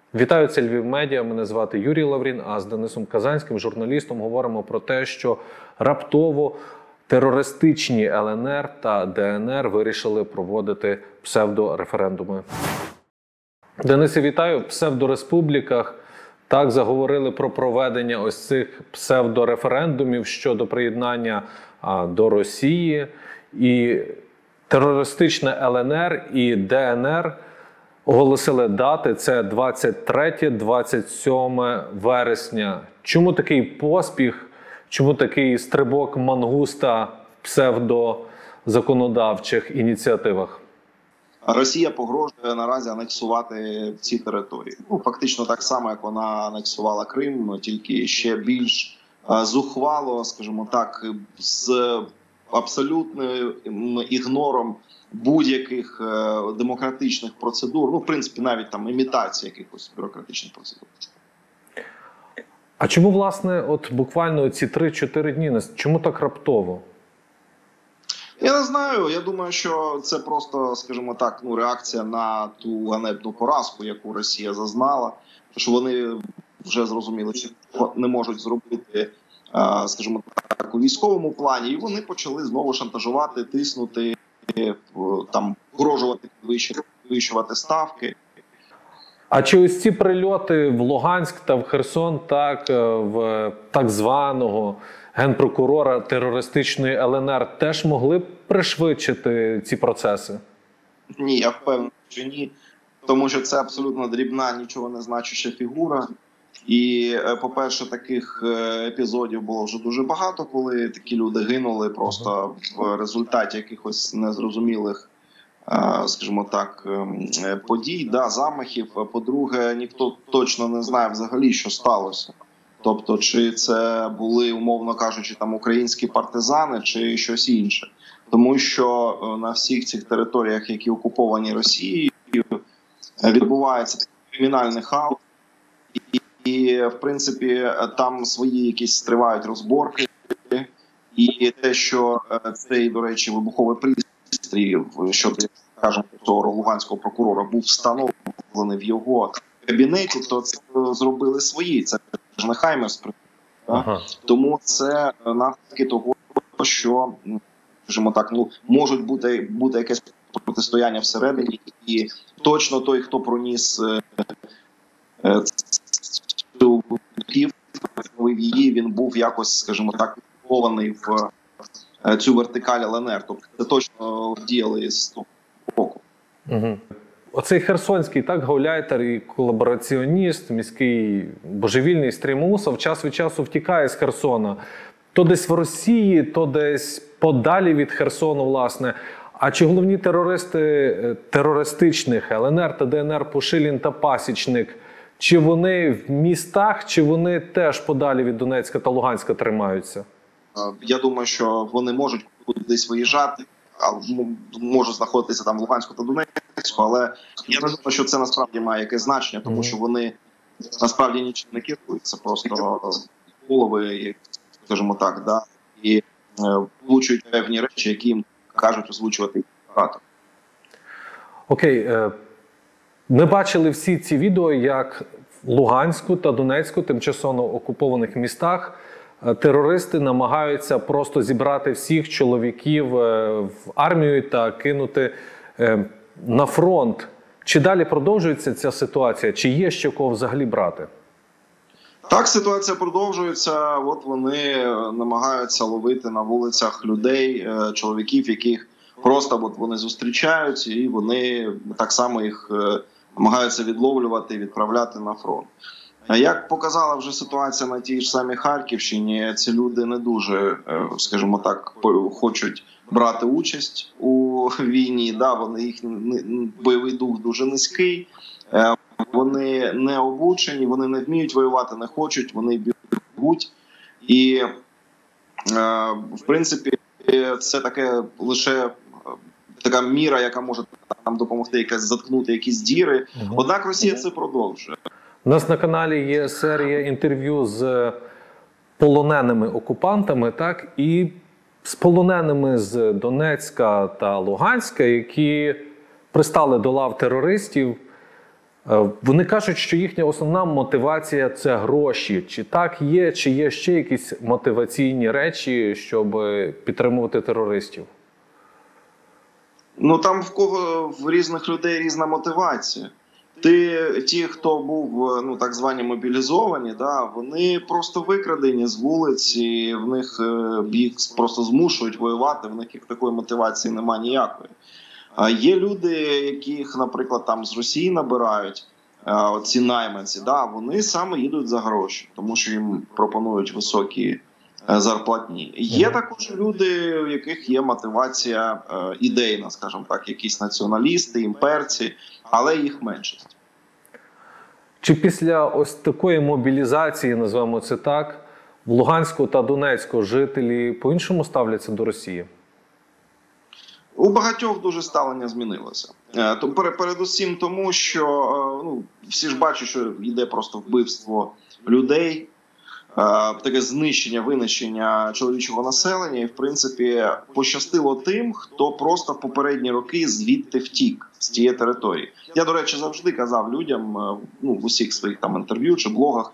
Вітаю, це Львів Медіа. Мене звати Юрій Лаврін, а з Денисом Казанським, журналістом, говоримо про те, що раптово терористичні ЛНР та ДНР вирішили проводити псевдореферендуми. Денисе, вітаю. В псевдореспубліках так заговорили про проведення ось цих псевдореферендумів щодо приєднання до Росії. І терористичне ЛНР і ДНР оголосили дати, це 23-27 вересня. Чому такий поспіх, чому такий стрибок мангуста в псевдозаконодавчих ініціативах? Росія погрожує наразі анексувати ці території. Фактично так само, як вона анексувала Крим, тільки ще більш зухвало, скажімо так, з абсолютним ігнором будь-яких демократичних процедур, в принципі, навіть там імітація якихось бюрократичних процедур. А чому, власне, от буквально ці 3-4 дні, чому так раптово? Я не знаю, я думаю, що це просто, скажімо так, реакція на ту ганебну поразку, яку Росія зазнала, що вони вже зрозуміли, що не можуть зробити, скажімо так, у військовому плані, і вони почали знову шантажувати, тиснути, там, погрожувати, підвищувати ставки. А чи ось ці прильоти в Луганськ та в Херсон, в так званого генпрокурора терористичної ЛНР теж могли б пришвидшити ці процеси? Ні, я впевнений, що ні. Тому що це абсолютно дрібна, нічого не значуща фігура. І, по-перше, таких епізодів було вже дуже багато, коли такі люди гинули просто в результаті якихось незрозумілих, скажімо так, подій, замахів. По-друге, ніхто точно не знає взагалі, що сталося. Тобто, чи це були, умовно кажучи, там українські партизани, чи щось інше. Тому що на всіх цих територіях, які окуповані Росією, відбувається кримінальний хаос. І, в принципі, там свої якісь тривають розборки. І те, що цей, до речі, вибуховий пристрій, щодо, скажімо, того луганського прокурора, був встановлений в його кабінеті, то це зробили свої. Це ж не Хаймерс. Тому це наслідки того, що, скажімо так, можуть бути якесь протистояння всередині. І точно той, хто проніс цю її, він був якось, скажімо так, вхований в цю вертикаль ЛНР. Тобто це точно діяли з того боку. Оцей херсонський гауляйтер і колабораціоніст, міський божевільний Стрімусов час від часу втікає з Херсона. То десь в Росії, то десь подалі від Херсону, власне. А чи головні терористи терористичних ЛНР та ДНР Пушилін та Пасічник, чи вони в містах, чи вони теж подалі від Донецька та Луганська тримаються? Я думаю, що вони можуть кудись виїжджати, можуть знаходитися там в Луганську та Донецьку, але я не думаю, що це насправді має якесь значення, тому що вони насправді нічим не керують, це просто голови, скажімо так, і влучують певні речі, які їм кажуть озвучувати оператор. Окей. Ми бачили всі ці відео, як в Луганську та Донецьку, тимчасово окупованих містах, терористи намагаються просто зібрати всіх чоловіків в армію та кинути на фронт. Чи далі продовжується ця ситуація? Чи є ще кого взагалі брати? Так, ситуація продовжується. От вони намагаються ловити на вулицях людей, чоловіків, яких просто вони зустрічають, і вони так само їх намагаються відловлювати і відправляти на фронт. Як показала вже ситуація на тій ж самій Харківщині, ці люди не дуже, скажімо так, хочуть брати участь у війні. Їх бойовий дух дуже низький, вони не обучені, вони не вміють воювати, не хочуть, вони бігуть. І, в принципі, це таке лише така міра, яка може там допомогти заткнути якісь діри. Однак Росія це продовжує. У нас на каналі є серія інтерв'ю з полоненими окупантами, і з полоненими з Донецька та Луганська, які пристали до лав терористів. Вони кажуть, що їхня основна мотивація – це гроші. Чи так є, чи є ще якісь мотиваційні речі, щоб підтримувати терористів? Ну там в різних людей різна мотивація. Ті, хто був так звані мобілізовані, да, вони просто викрадені з вулиць, і в них їх просто змушують воювати, в них такої мотивації немає ніякої. А є люди, яких, наприклад, там з Росії набирають, ці найманці, да, вони саме їдуть за гроші, тому що їм пропонують високі зарплатні. Є також люди, у яких є мотивація ідейна, скажімо так, якісь націоналісти, імперці, але їх меншість. Чи після ось такої мобілізації, називаємо це так, в Луганську та Донецьку жителі по-іншому ставляться до Росії? У багатьох дуже ставлення змінилося. Передусім тому, що всі ж бачать, що йде просто вбивство людей, таке знищення, винищення чоловічого населення. І, в принципі, пощастило тим, хто просто в попередні роки звідти втік, з тієї території. Я, до речі, завжди казав людям, в усіх своїх там інтерв'ю чи блогах,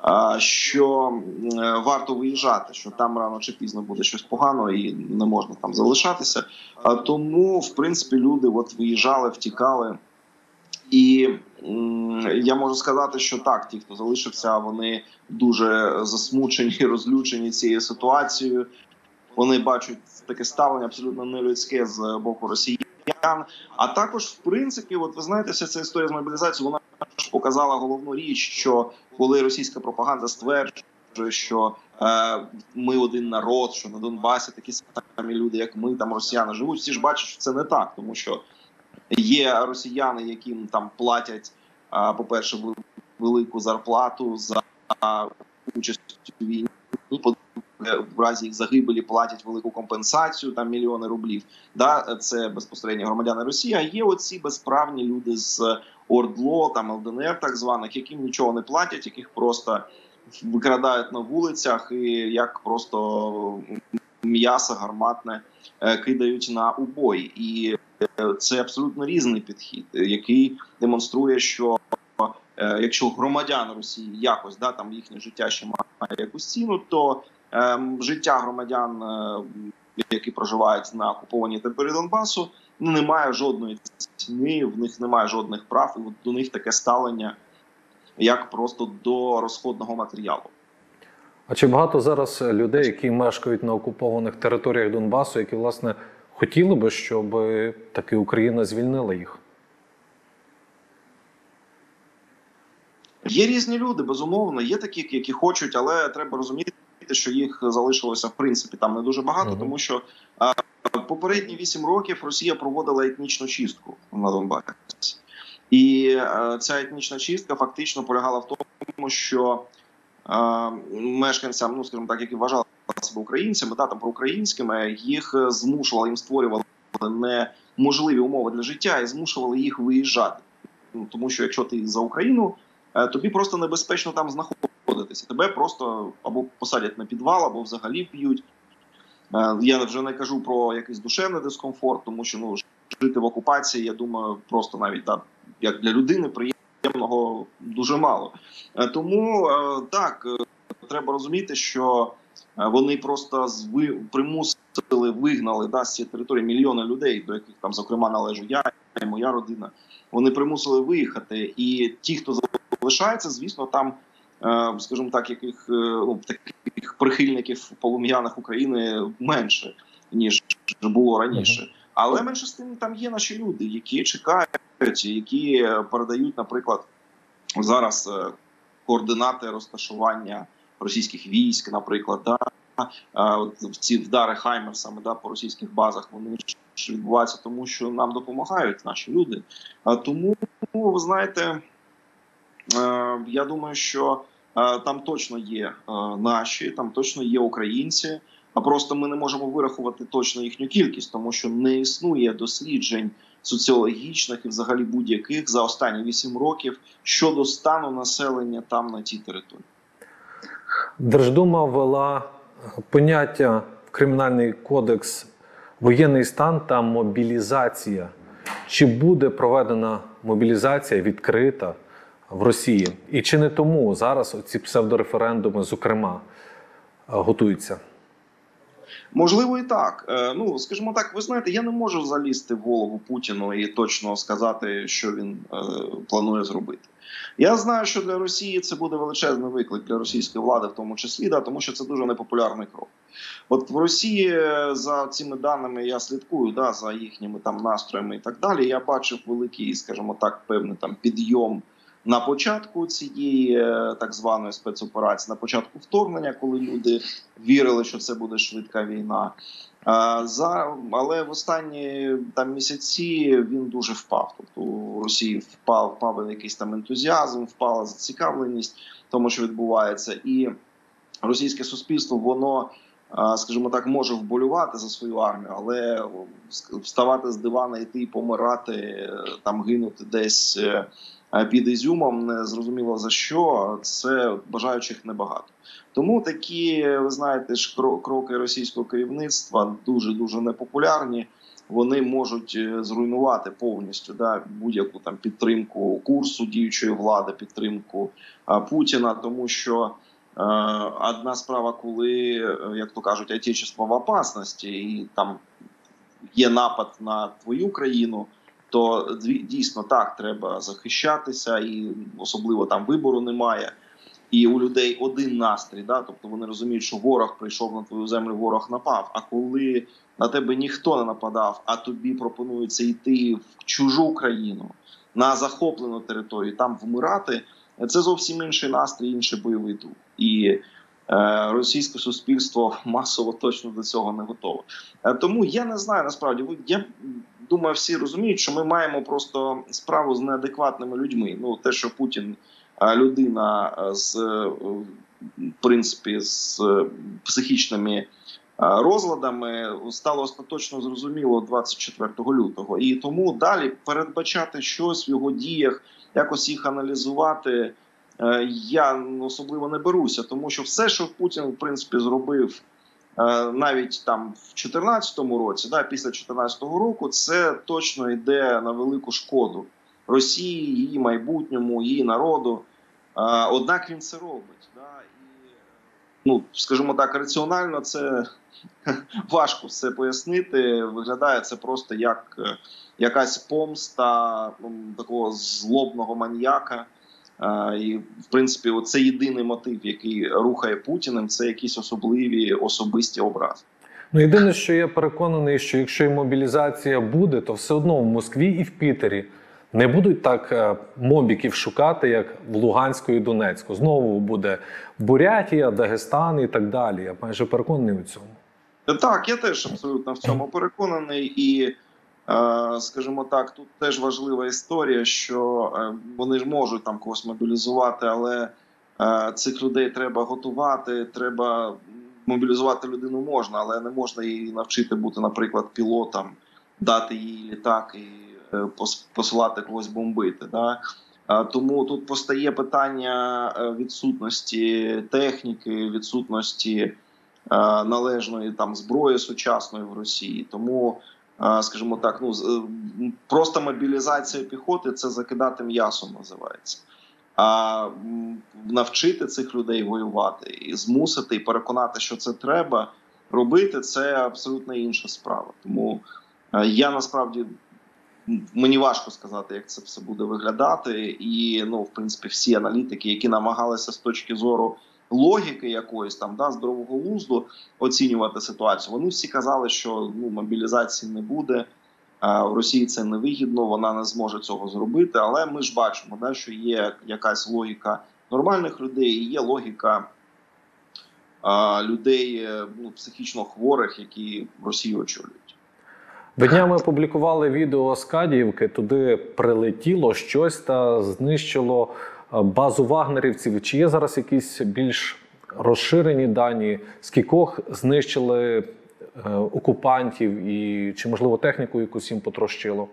що варто виїжджати, що там рано чи пізно буде щось погано і не можна там залишатися. Тому, в принципі, люди виїжджали, втікали. І я можу сказати, що так, ті, хто залишився, вони дуже засмучені, розлючені цією ситуацією. Вони бачать таке ставлення абсолютно нелюдське з боку росіян. А також, в принципі, ви знаєте, вся ця історія з мобілізацією, вона ж показала головну річ, що коли російська пропаганда стверджує, що ми один народ, що на Донбасі такі самі люди, як ми, там росіяни живуть, всі ж бачать, що це не так, тому що є росіяни, яким там платять, по-перше, велику зарплату за участь у війні, в разі їх загибелі платять велику компенсацію, там мільйони рублів. Да, це безпосередньо громадяни Росії. А є оці безправні люди з ОРДЛО, там ЛДНР так званих, яким нічого не платять, яких просто викрадають на вулицях і як просто м'ясо гарматне кидають на убой. І це абсолютно різний підхід, який демонструє, що якщо громадян Росії якось, там їхнє життя ще має якусь ціну, то життя громадян, які проживають на окупованій території Донбасу, не має жодної ціни, в них немає жодних прав, і до них таке ставлення, як просто до розходного матеріалу. А чи багато зараз людей, які мешкають на окупованих територіях Донбасу, які, власне, хотіли би, щоб таки Україна звільнила їх? Є різні люди, безумовно. Є такі, які хочуть, але треба розуміти, що їх залишилося, в принципі, там не дуже багато, тому що попередні 8 років Росія проводила етнічну чистку на Донбасі. І ця етнічна чистка фактично полягала в тому, що мешканцям, скажімо так, які вважали себе українцями, там проукраїнськими, їх змушували, їм створювали неможливі умови для життя і змушували їх виїжджати. Тому що якщо ти за Україну, тобі просто небезпечно там знаходитися. Тебе просто або посадять на підвал, або взагалі вб'ють. Я вже не кажу про якийсь душевний дискомфорт, тому що жити в окупації, я думаю, просто навіть як для людини приємного дуже мало. Тому так, треба розуміти, що вони просто примусили, вигнали з цієї території мільйони людей, до яких там, зокрема, належу я і моя родина. Вони примусили виїхати, і ті, хто залишається, звісно, там, скажімо так, таких прихильників полум'яних України менше, ніж було раніше. Але менше з тим там є наші люди, які чекають, які передають, наприклад, зараз координати розташування російських військ, наприклад, ці вдари хаймерсами по російських базах, вони відбуваються, тому що нам допомагають наші люди. Тому, ви знаєте, я думаю, що там точно є наші, там точно є українці, а просто ми не можемо вирахувати точно їхню кількість, тому що не існує досліджень соціологічних і взагалі будь-яких за останні 8 років щодо стану населення там на тій території. Держдума ввела поняття в Кримінальний кодекс воєнний стан та мобілізація. Чи буде проведена мобілізація відкрита в Росії? І чи не тому зараз ці псевдореферендуми, зокрема, готуються? Можливо, і так. Ну, скажімо так, ви знаєте, я не можу залізти в голову Путіну і точно сказати, що він планує зробити. Я знаю, що для Росії це буде величезний виклик, для російської влади в тому числі, да, тому що це дуже непопулярний крок. От в Росії, за цими даними, я слідкую, да, за їхніми там настроями і так далі, я бачив великий, скажімо так, певний там підйом на початку цієї так званої спецоперації, на початку вторгнення, коли люди вірили, що це буде швидка війна. Але в останні там місяці він дуже впав. Тобто у Росії впав якийсь там ентузіазм, впала зацікавленість в тому, що відбувається. І російське суспільство, воно, скажімо так, може вболювати за свою армію, але вставати з дивана, йти і помирати, там гинути десь під Ізюмом, не зрозуміло за що, це бажаючих небагато. Тому такі, ви знаєте, кроки російського керівництва дуже-дуже непопулярні. Вони можуть зруйнувати повністю, да, будь-яку там підтримку курсу діючої влади, підтримку Путіна, тому що одна справа, коли, як то кажуть, отечество в опасності, і там є напад на твою країну, то дійсно так, треба захищатися, і особливо там вибору немає. І у людей один настрій, да? Тобто вони розуміють, що ворог прийшов на твою землю, ворог напав. А коли на тебе ніхто не нападав, а тобі пропонується йти в чужу країну, на захоплену територію, там вмирати, це зовсім інший настрій, інший бойовий дух. І російське суспільство масово точно до цього не готове. Тому я не знаю, насправді, я думаю, всі розуміють, що ми маємо просто справу з неадекватними людьми. Ну, те, що Путін людина з, в принципі, з психічними розладами, стало остаточно зрозуміло 24 лютого. І тому далі передбачати щось в його діях, якось їх аналізувати, я особливо не беруся, тому що все, що Путін, в принципі, зробив навіть там в 2014 році, да, після 2014 року, це точно йде на велику шкоду Росії, її майбутньому, її народу. Однак він це робить. Да, і, ну, скажімо так, раціонально це важко все пояснити. Виглядає це просто як якась помста такого злобного маніяка. І, в принципі, це єдиний мотив, який рухає Путіним, це якісь особливі особисті образи. Ну, єдине, що я переконаний, що якщо і мобілізація буде, то все одно в Москві і в Пітері не будуть так мобіків шукати, як в Луганську і Донецьку. Знову буде Бурятія, Дагестан і так далі. Я майже переконаний у цьому. Так, я теж абсолютно в цьому переконаний. І, скажімо так, тут теж важлива історія, що вони ж можуть там когось мобілізувати, але цих людей треба готувати, треба мобілізувати людину можна, але не можна її навчити бути, наприклад, пілотом, дати їй літак і посилати когось бомбити. Да? Тому тут постає питання відсутності техніки, відсутності належної там зброї сучасної в Росії. Тому, скажімо так, ну просто мобілізація піхоти – це закидати м'ясом називається. А навчити цих людей воювати і змусити, і переконати, що це треба робити – це абсолютно інша справа. Тому я насправді, мені важко сказати, як це все буде виглядати. І, ну, в принципі, всі аналітики, які намагалися з точки зору логіки якоїсь там, да, здорового глузду оцінювати ситуацію, вони всі казали, що мобілізації не буде, в Росії це невигідно, вона не зможе цього зробити. Але ми ж бачимо, да, що є якась логіка нормальних людей і є логіка людей психічно хворих, які Росію очолюють. Ви днями опублікували відео з Кадіївки, туди прилетіло щось та знищило базу вагнерівців. Чи є зараз якісь більш розширені дані, скількох знищили окупантів і чи, можливо, техніку якусь їм потрощило?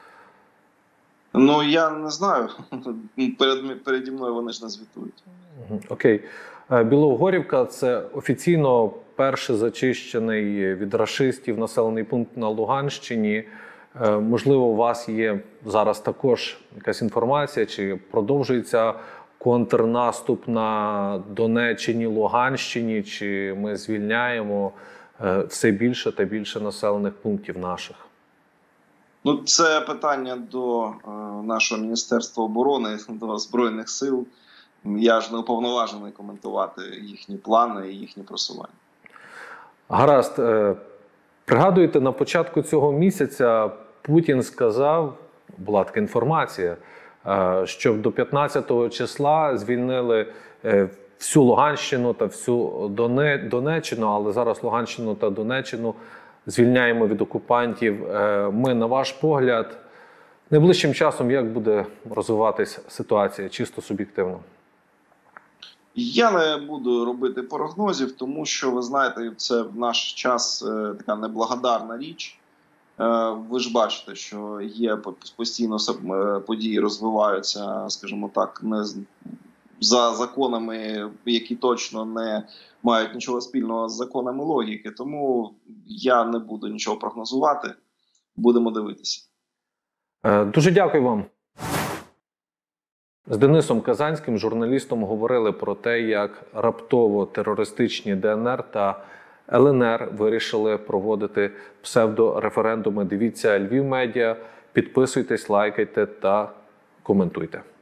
Ну, я не знаю. Переді мною вони ж не звітують. Окей. Білогорівка – це офіційно перший зачищений від рашистів населений пункт на Луганщині. Можливо, у вас є зараз також якась інформація, чи продовжується контрнаступ на Донеччині, Луганщині, чи ми звільняємо все більше та більше населених пунктів наших? Ну, це питання до нашого Міністерства оборони, до Збройних сил. Я ж не уповноважений коментувати їхні плани і їхні просування. Гаразд. Пригадуєте, на початку цього місяця Путін сказав, була така інформація, що до 15-го числа звільнили всю Луганщину та всю Донеччину, але зараз Луганщину та Донеччину звільняємо від окупантів. Ми, на ваш погляд, найближчим часом як буде розвиватися ситуація, чисто суб'єктивно? Я не буду робити прогнозів, тому що, ви знаєте, це в наш час така неблагодарна річ. Ви ж бачите, що є постійно події розвиваються, скажімо так, не за законами, які точно не мають нічого спільного з законами логіки. Тому я не буду нічого прогнозувати. Будемо дивитися. Дуже дякую вам. З Денисом Казанським, журналістом, говорили про те, як раптово терористичні ДНР та ЛНР вирішили проводити псевдореферендуми. Дивіться Львів Медіа, підписуйтесь, лайкайте та коментуйте.